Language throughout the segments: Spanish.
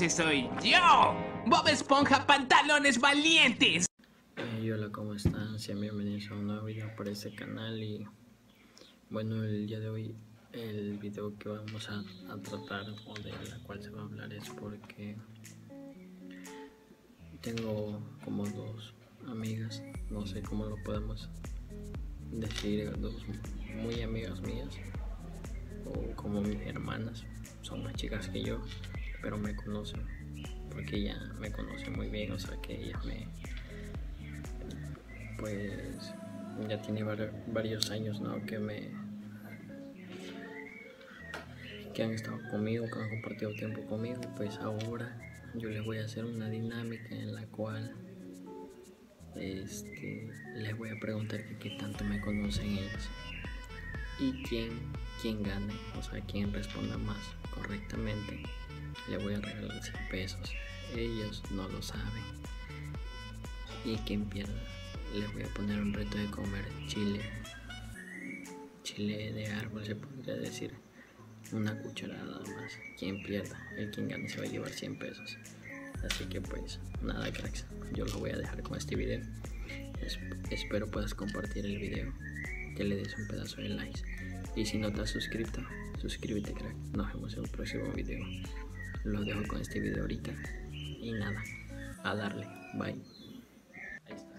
ese soy yo, Bob Esponja Pantalones Valientes. Hola, ¿cómo están? Sean bienvenidos a un nuevo video por este canal. Y bueno, el día de hoy el video que vamos a tratar, o de la cual se va a hablar, es porque tengo como dos amigas, no sé cómo lo podemos decir, dos muy amigas mías, o como mis hermanas. Son más chicas que yo, pero me conocen, porque ella me conoce muy bien, o sea que ellas pues ya tiene varios años, ¿no? Que han estado conmigo, que han compartido tiempo conmigo. Pues ahora yo les voy a hacer una dinámica en la cual les voy a preguntar que qué tanto me conocen ellos, y quien gane, o sea quien responda más correctamente, le voy a regalar 100 pesos. Ellos no lo saben, y quien pierda les voy a poner un reto de comer chile de árbol, se podría decir, una cucharada nada más. Quien pierda, quien gane, se va a llevar 100 pesos. Así que pues nada, cracks, yo lo voy a dejar con este video. Espero puedas compartir el video, que le des un pedazo de like, y si no te has suscrito, suscríbete, crack. Nos vemos en el próximo video. Los dejo con este video ahorita y nada, a darle, bye. Ahí está.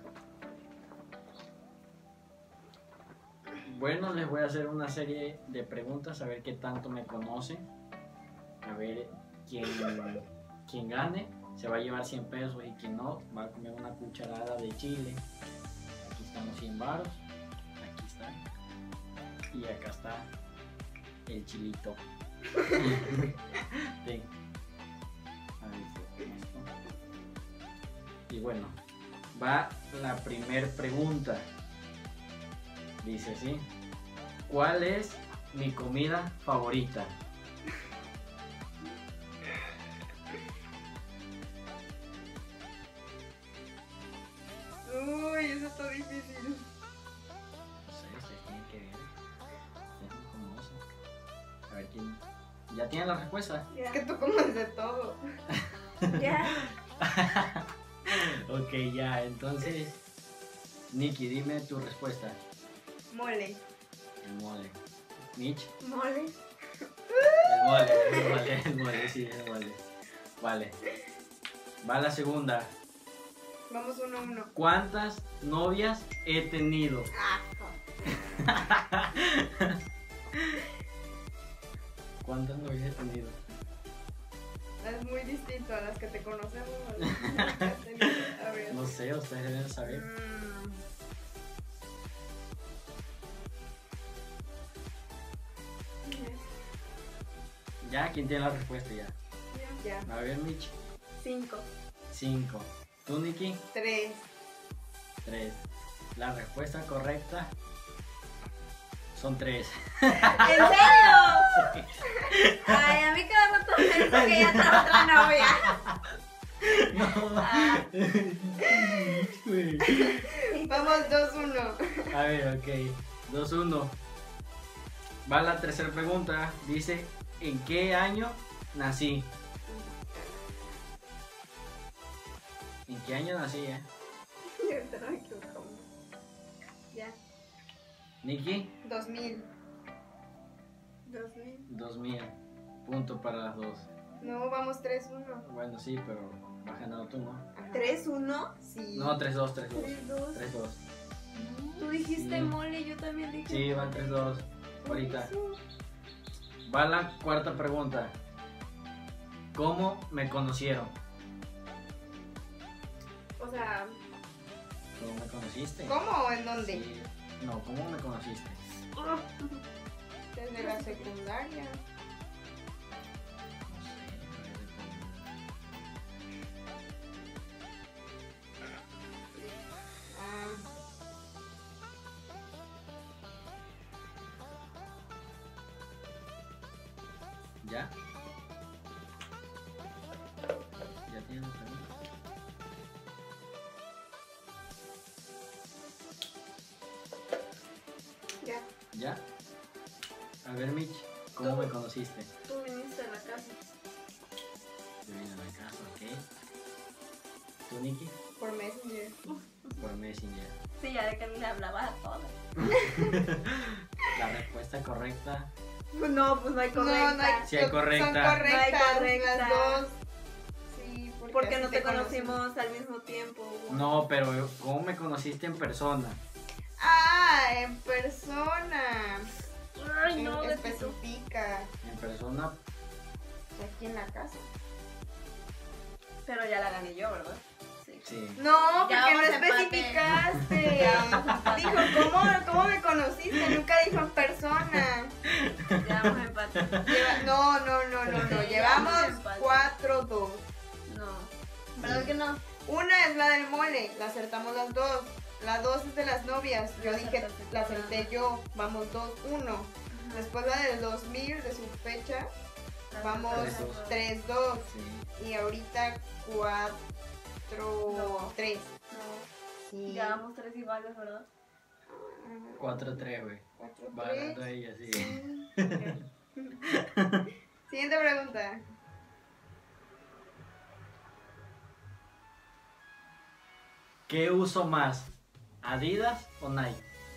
Bueno, les voy a hacer una serie de preguntas, a ver qué tanto me conocen. A ver quien gane se va a llevar 100 pesos, y quien no va a comer una cucharada de chile. Aquí están los 100 varos, aquí están, y acá está el chilito. Ven. A ver si esto. Y bueno, va la primer pregunta. Dice así: ¿cuál es mi comida favorita? Uy, eso está difícil. No sé, ustedes tienen que ver. Ustedes me conocen. A ver quién. ¿Ya tienen la respuesta? Es que tú comes de todo. Ya. Ok, ya, entonces, Nikki, dime tu respuesta. Mole. El mole. Mitch. Mole. El mole, sí, el mole. Vale. Va la segunda. Vamos 1-1. ¿Cuántas novias he tenido? ¿Cuántas novias he tenido? Es muy distinto a las que te conocemos. A las que has tenido. A ver. No sé, ustedes deben saber. Ya, ¿quién tiene la respuesta ya? Ya. A ver, Mitch. 5. 5. ¿Tú, Nikki? 3. 3. La respuesta correcta son 3. ¿En serio? Ay, a mí cada rato me dice que ya trae otra novia. No. Vamos 2-1. A ver, ok. 2-1. Va la tercera pregunta. Dice: ¿en qué año nací? ¿En qué año nací, Ya. Nikki? 2000. 2000. Punto para las dos. No, vamos 3-1. Bueno, sí, pero vas ganando tú, ¿no? 3-1, sí. No, 3-2, 3-2. 3-2. 3-2. Tú dijiste Sí. mole, yo también dije. Sí, van 3-2. Ahorita. Va la cuarta pregunta. ¿Cómo me conocieron? O sea, ¿Cómo me conociste? ¿cómo o en dónde? Sí. No, ¿cómo me conociste? Desde la secundaria. No sé, ¿ya? ¿Ya tienes la pregunta? Ya. ¿Ya? A ver, Mitch, ¿cómo me conociste? Tú viniste a la casa. Yo vine a la casa. ¿Tú, Nikki? Por Messenger. Por Messenger. Sí, ya de que le hablabas a todos. La respuesta correcta. No, pues no hay correcta. No, no hay, Sí hay correcta. Son No hay correctas correcta. las dos. Sí, Porque así no te conocimos. conocimos al mismo tiempo. Hugo. No, pero ¿cómo me conociste en persona? Ah, en persona. Ay, no, Betito. Especifica. En persona, Aquí en la casa. Pero ya la gané yo, ¿verdad? Sí. sí. No, Ya porque no vamos a empate. especificaste. Ya vamos a empate. Dijo, ¿cómo me conociste? Nunca dijo en persona. Ya vamos a empate. No. Llevamos Empate. 4-2. No. ¿Verdad que no? Una es la del mole, la acertamos las dos. La 2 es de las novias. Yo La dije, acertaste tú. la acerté yo. Vamos 2-1. Después la del 2000 de su fecha. Vamos 3-2. 3-2. Sí. Y ahorita 4-3. No. Sí. Ya vamos 3 iguales, ¿verdad? 4-3, güey. 4-3. Va ganando ella, sí. Siguiente pregunta. ¿Qué uso más? ¿Adidas o Nike?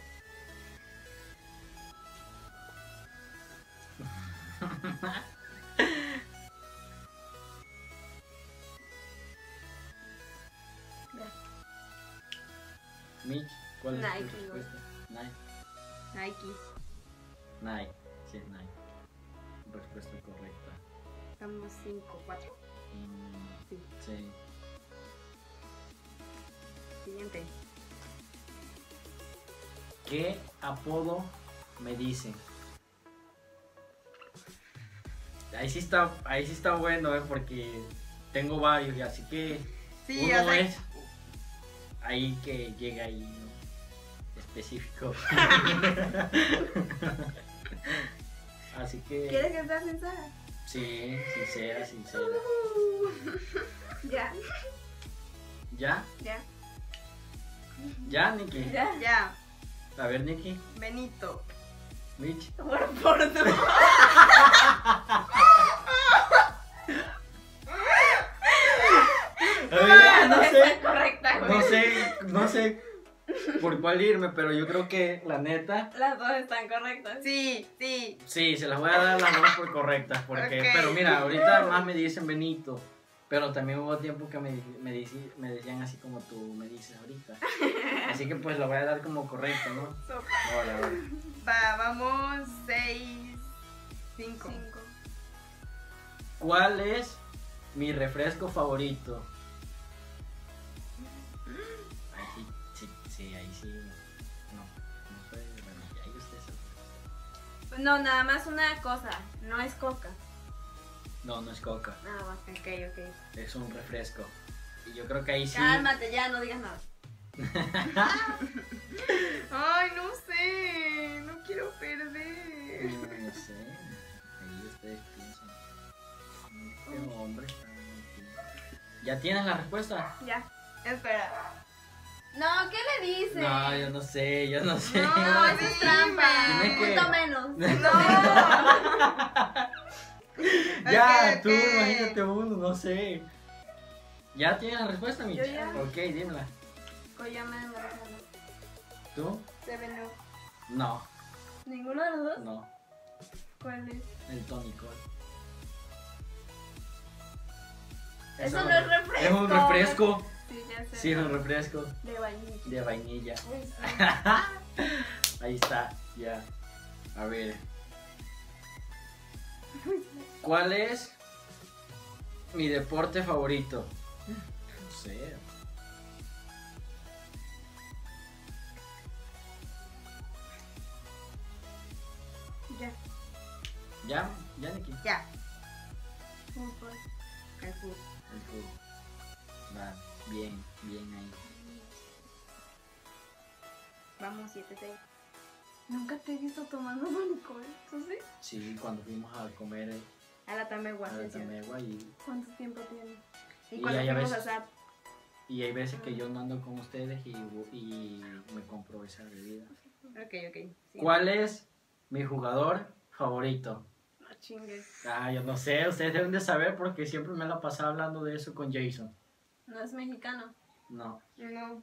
Mitch, ¿cuál es Nike, tu respuesta? Nike. Nike. Nike, sí es Nike. Respuesta correcta. Estamos 5-4. Sí. Sí. Siguiente. ¿Qué apodo me dicen? Ahí sí está bueno, porque tengo varios, y así que Sí, uno o sea, es ahí que llega ahí, ¿no? Específico. Así que ¿Quieres que sea sincera? sí, sincera. Ya. ¿Ya? Ya. ¿Ya, Nikki? Ya. ya. A ver, Nikki, Benito. Mitch. Por no. Ay, no sé. Está correcta, güey. No sé por cuál irme, pero yo creo que la neta, Las dos están correctas. Sí. sí, se las voy a dar las dos por correctas, porque, Ok. pero mira, ahorita más me dicen Benito, pero también hubo tiempo que me decían así como tú me dices ahorita, así que pues la voy a dar como correcta, ¿no? Sopa. Ahora. Vamos 6-5. 5. ¿Cuál es mi refresco favorito? Ahí sí. No puede, bueno, ahí usted sabe. No, nada más una cosa. No es coca. No es coca, Ah, va. Ok. es un refresco. Y yo creo que ahí sí. Cálmate, ya no digas nada. Ay, no sé. No quiero perder. No sé, ahí ustedes piensan. Este hombre está aquí. ¿Ya tienes la respuesta? Ya. Espera. No, ¿qué le dices? No, yo no sé. No, eso es dime. trampa. Dime Un que- punto menos. No. Ya, Ok, tú ok. imagínate uno, no sé. ¿Ya tienes la respuesta, Mitch? Yo ya. Ok, dímela. Koyama de Maracana. ¿Tú? 7-Up. No, ¿Ninguno de los dos? no. ¿Cuál es? El tónico. Eso no es refresco. Es un refresco. Sí, ya sé. Sí, es un refresco De vainilla. de vainilla. Uy, sí. Ahí está, ya. A ver. ¿Cuál es mi deporte favorito? No sé. Ya. ¿Ya, Nikki? Ya. Fútbol. El fútbol. El fútbol. Va, bien ahí. Vamos 7-6. Nunca te he visto tomando alcohol. ¿Tú sí? Sí, cuando fuimos a comer A la Tamegua, a sí, la es cierto. Tamegua ¿Cuánto tiempo tienes? Y Y cuando ya fuimos ves. a SAT. y hay veces que yo no ando con ustedes y me compro esa bebida. Ok. Sí. ¿Cuál es mi jugador favorito? No chingues. Ah, yo no sé, ustedes deben de saber porque siempre me la pasaba hablando de eso con Jason. No es mexicano. No. No.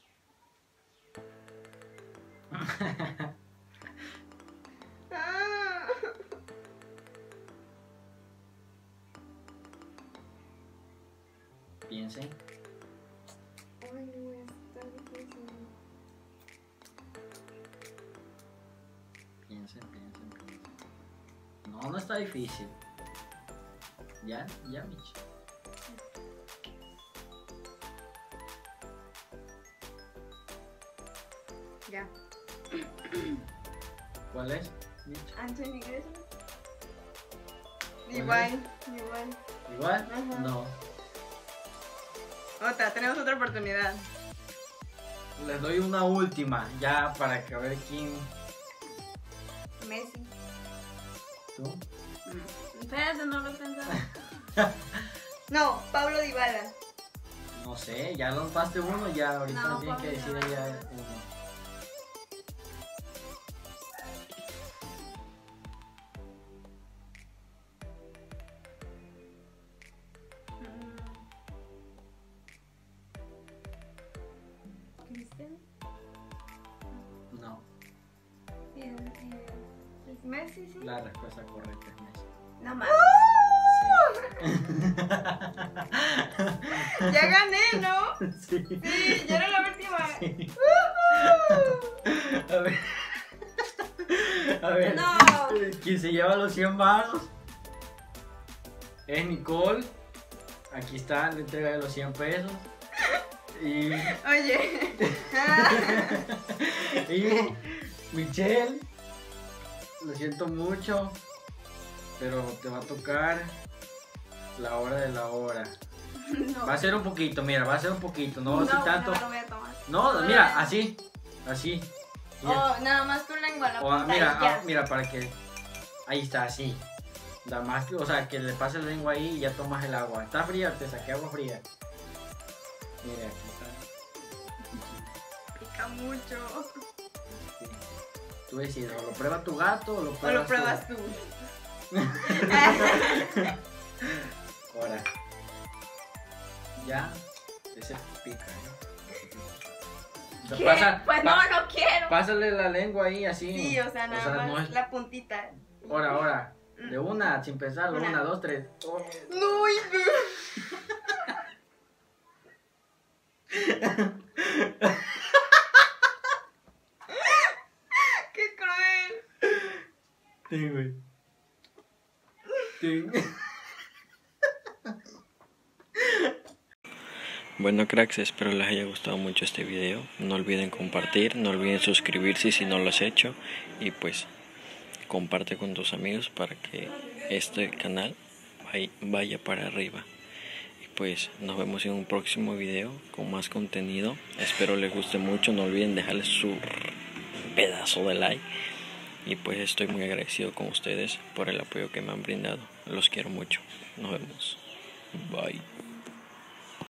Ah. Piensen. Ay, no, está difícil. Piensen. No está difícil. Ya, Michi. Ya. ¿Cuál es, Michi? Anthony Griezmann. ¿Cuál Igual. ¿Igual? Ajá. No. Tenemos otra oportunidad. Les doy una última, ya para que a ver quién. Messi. ¿Tú? Espérate, no lo he pensado. No, Pablo Dybala. No sé, ya lanzaste uno, ya ahorita No, tienen que Pablo decir Dybala. ya uno. ¿Cristiano? No, ¿Es Messi, sí? la respuesta correcta es Messi. No mames. Ya gané, ¿no? Sí. Sí, ya era la última. Sí. A ver. A ver. No. Quien se lleva los 100 varos es Nicole. Aquí está la entrega de los 100 pesos. Y, Oye. y Michelle, lo siento mucho, pero te va a tocar la hora de la hora. No. Va a ser un poquito, mira, va a ser un poquito, no, No, si tanto. no lo voy a tomar. No, mira, así. Mira. Oh, nada más con lengua la O, punta mira, y ya. mira, para que. Ahí está, así. Nada más que, o sea, que le pases la lengua ahí y ya tomas el agua. ¿Está fría? Te saqué agua fría. Mira, aquí está. Pica mucho. Sí. Tú decides, o lo prueba tu gato o lo O pruebas, lo pruebas tú. Ahora. Ya. Ese pica, ¿no? O sea, ¿Qué? Pues no quiero. Pásale la lengua ahí así. Sí, o sea, nada más no es. la puntita. Ahora. De una, sin pensarlo. Una. 1, 2, 3. Oh. No, qué cruel. Sí, güey. Sí. Bueno, cracks, espero les haya gustado mucho este video. No olviden compartir, no olviden suscribirse si no lo has hecho. Y pues comparte con tus amigos para que este canal vaya para arriba. Y pues nos vemos en un próximo video con más contenido. Espero les guste mucho. No olviden dejarle su pedazo de like. Y pues estoy muy agradecido con ustedes por el apoyo que me han brindado. Los quiero mucho. Nos vemos. Bye.